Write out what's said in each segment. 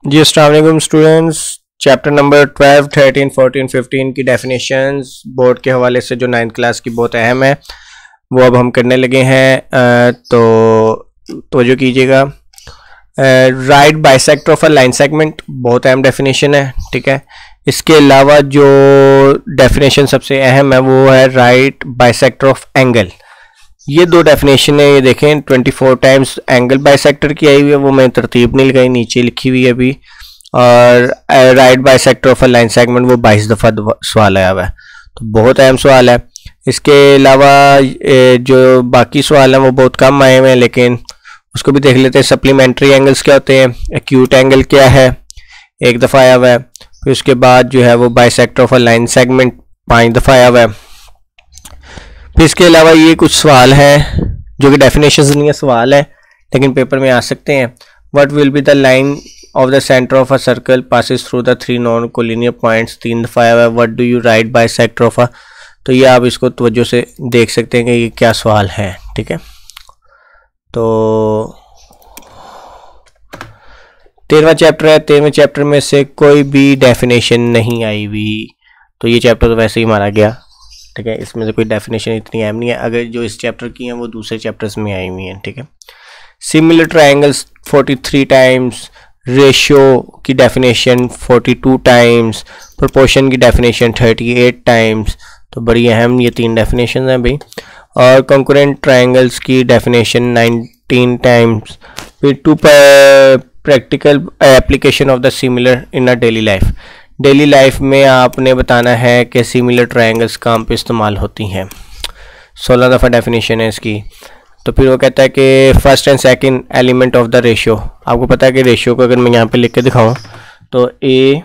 जी अस्सलाम वालेकुम students. Chapter number 12, 13, 14, 15 की डेफिनेशंस बोर्ड के हवाले से जो 9th क्लास की बहुत अहम है वो अब हम करने लगे हैं। तो तवज्जो कीजिएगा। Right bisector of a line segment बहुत अहम डेफिनेशन है, ठीक है। इसके अलावा जो डेफिनेशन सबसे अहम है वो है राइट बाइसेक्टर ऑफ एंगल। ये दो डेफिनेशन है, ये देखें 24 टाइम्स एंगल बाइसेक्टर की आई हुई है, वो मैंने तरतीब नहीं लगाई, नीचे लिखी हुई है अभी। और right bisector of a line segment वो 22 दफ़ा सवाल आया हुआ है, तो बहुत अहम सवाल है। इसके अलावा जो बाकी सवाल हैं वो बहुत कम आए हुए हैं, लेकिन उसको भी देख लेते हैं। सप्लीमेंट्री एंगल्स क्या होते हैं, एक्यूट एंगल क्या है, एक दफ़ा आया हुआ है। फिर उसके बाद जो है वो bisector of a line segment 5 दफ़ा आया हुआ है। फिर इसके अलावा ये कुछ सवाल हैं जो कि डेफिनेशंस नहीं है, सवाल है लेकिन पेपर में आ सकते हैं। What will be the line of the centre of a circle passes through the 3 non collinear points, 3 दफ़ा आया हुआ है। What do you right bisector of a, तो ये आप इसको तवज्जो से देख सकते हैं कि ये क्या सवाल है, ठीक है। तो 13वां चैप्टर है, 13वें चैप्टर में से कोई भी डेफिनेशन नहीं आई हुई, तो ये चैप्टर तो वैसे ही मारा गया, ठीक है। इसमें से कोई डेफिनेशन इतनी अहम नहीं है, अगर जो इस चैप्टर की हैं वो दूसरे चैप्टर्स में आई हुई हैं, ठीक है। सिमिलर ट्रायंगल्स 43 टाइम्स, रेशियो की डेफिनेशन 42 टाइम्स, प्रोपोर्शन की डेफिनेशन 38 टाइम्स, तो बड़ी अहम ये 3 डेफिनेशन हैं भाई। और कंकरेंट ट्रायंगल्स की डेफिनेशन 19 टाइम्स। फिर 2 practical application of the similar in a daily life. Daily life में आपने बताना है कि सिमिलर ट्रायंगल्स कहाँ पे इस्तेमाल होती हैं। 16 दफ़ा डेफिनेशन है इसकी। तो फिर वो कहता है कि first and second element of the ratio. आपको पता है कि रेशियो को अगर मैं यहाँ पे लिख के दिखाऊँ तो ए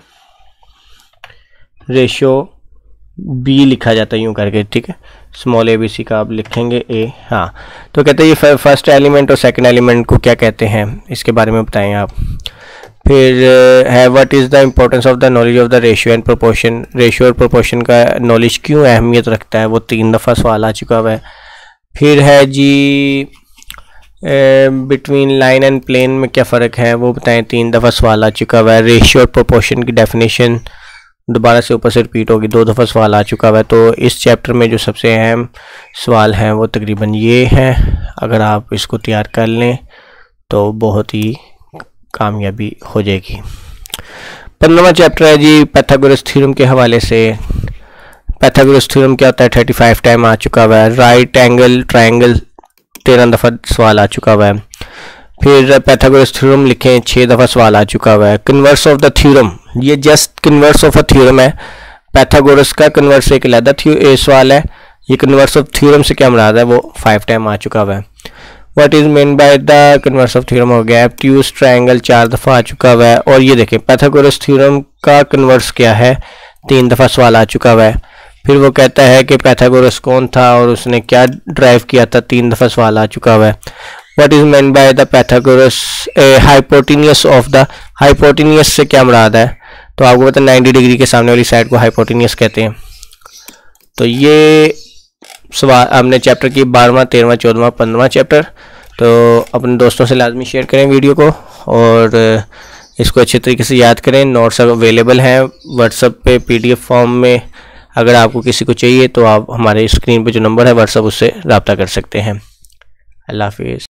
रेशियो बी लिखा जाता है यूँ करके, ठीक है। स्मॉल ABC का आप लिखेंगे ए, हाँ। तो कहते हैं ये फर्स्ट एलिमेंट और सेकंड एलिमेंट को क्या कहते हैं, इसके बारे में बताएं आप। फिर है what is the importance of the knowledge of the ratio and proportion. Ratio और प्रोपोर्शन का नॉलेज क्यों अहमियत रखता है, वो 3 दफ़ा सवाल आ चुका हुआ है। फिर है जी बिटवीन लाइन एंड प्लेन में क्या फ़र्क है, वो बताएं, 3 दफ़ा सवाल आ चुका हुआ है। रेशियो और प्रोपोर्शन की डेफिनेशन दोबारा से ऊपर से रिपीट होगी, 2 दफ़ा सवाल आ चुका हुआ है। तो इस चैप्टर में जो सबसे अहम सवाल हैं वो तकरीबन ये हैं। अगर आप इसको तैयार कर लें तो बहुत ही कामयाबी हो जाएगी। 15वां चैप्टर है जी पाइथागोरस थ्योरम के हवाले से। पाइथागोरस थ्योरम क्या होता है, 35 टाइम आ चुका हुआ है। राइट एंगल ट्रायंगल 13 दफ़ा सवाल आ चुका हुआ है। फिर पाइथागोरस थ्योरम लिखें, 6 दफ़ा सवाल आ चुका हुआ है। कन्वर्स ऑफ द थ्योरम, ये just converse of a theorem है। पाइथागोरस का कन्वर्स एक अलग सवाल है, ये कन्वर्स ऑफ थ्योरम से क्या मुराद है वो 5 टाइम आ चुका हुआ है। What is meant by the converse of theorem हो गया। ऑब्ट्यूज ट्रायंगल 4 दफ़ा आ चुका हुआ है। और ये देखें पाइथागोरस थ्योरम का कन्वर्स क्या है, 3 दफ़ा सवाल आ चुका हुआ है। फिर वो कहता है कि पाइथागोरस कौन था और उसने क्या ड्राइव किया था, 3 दफ़ा सवाल आ चुका हुआ है। What is meant by the Pythagoras hypotenuse of the, hypotenuse से क्या मुराद है, तो आपको पता है 90 डिग्री के सामने वाली साइड को हाइपोटेन्यूस कहते हैं। तो ये सवाल हमने चैप्टर की 12वां 13वां 14वां 15वां चैप्टर। तो अपने दोस्तों से लाजमी शेयर करें वीडियो को और इसको अच्छे तरीके से याद करें। नोट्स अवेलेबल हैं व्हाट्सएप पे PDF फॉर्म में। अगर आपको किसी को चाहिए तो आप हमारे स्क्रीन पे जो नंबर है व्हाट्सएप उससे रब्ता कर सकते हैं। अल्लाह हाफिज़।